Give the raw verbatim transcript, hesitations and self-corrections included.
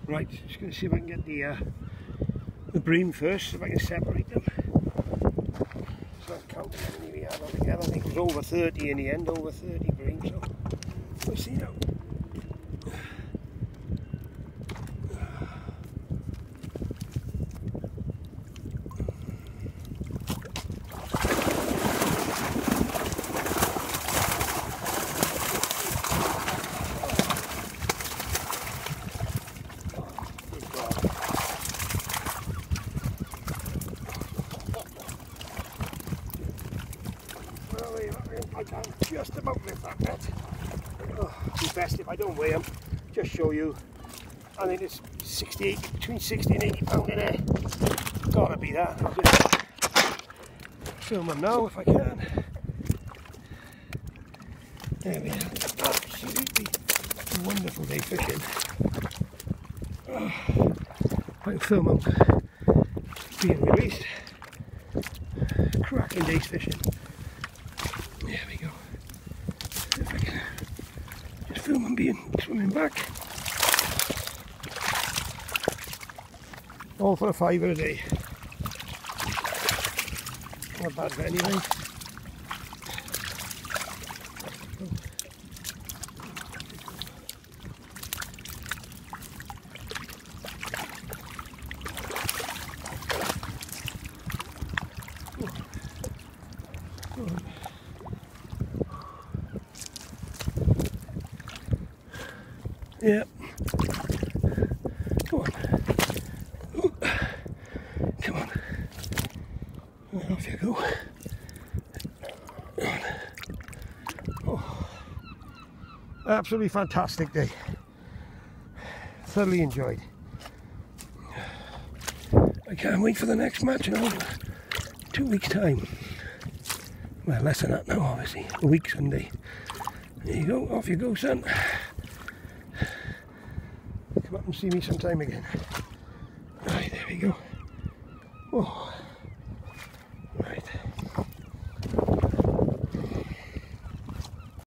Right, just going to see if I can get the uh, the bream first, if I can separate them. So I'm counting how many we had altogether. I think it was over thirty in the end, over thirty bream, so we'll see now. I can just about lift that net. Oh, it'd be best if I don't weigh them. Just show you. I think it's sixty, eighty, between sixty and eighty pound in there. Gotta be that. I'll just film them now if I can. There we are. Absolutely wonderful day fishing. Oh, I can film them being released. Cracking days fishing. There we go. If I can just film them being swimming back. All for a fiver a day. Not bad for anyway. Yeah. Come on. Ooh. Come on. And off you go. Come on. Oh. Absolutely fantastic day. Thoroughly enjoyed. I can't wait for the next match in over two weeks' time. Well, less than that now, obviously. A week Sunday. There you go. Off you go, son. Come up and see me sometime again. Right, there we go. Oh.